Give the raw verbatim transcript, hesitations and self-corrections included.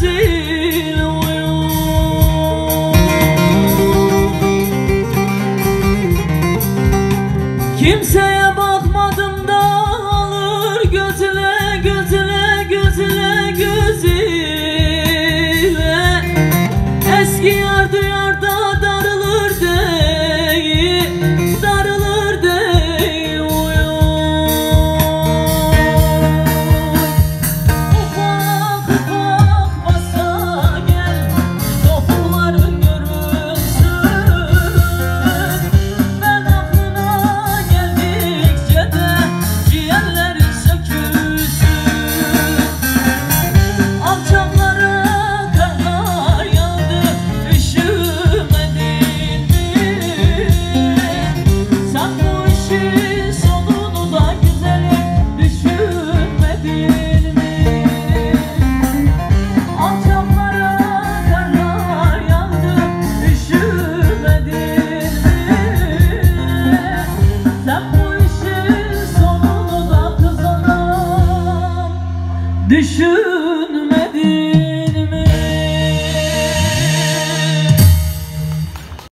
rezil uyum. Kimseye bakmadım da alır gözüne gözüne gözüne gözüne. Eski yar duyarda darılır dey, darılır dey uyum. Ufak ufak basa gel, topuların görünsün. Ben aklına geldikçe de ciğerlerin sökülsün. Alçaklara karlar yağdı, üşümedin mi? Sen bu işin sonunu da güzelim düşünmedin mi? Alçaklara karlar yağdı, üşümedin mi? Sen bu işin sonunu da kız adam düşün.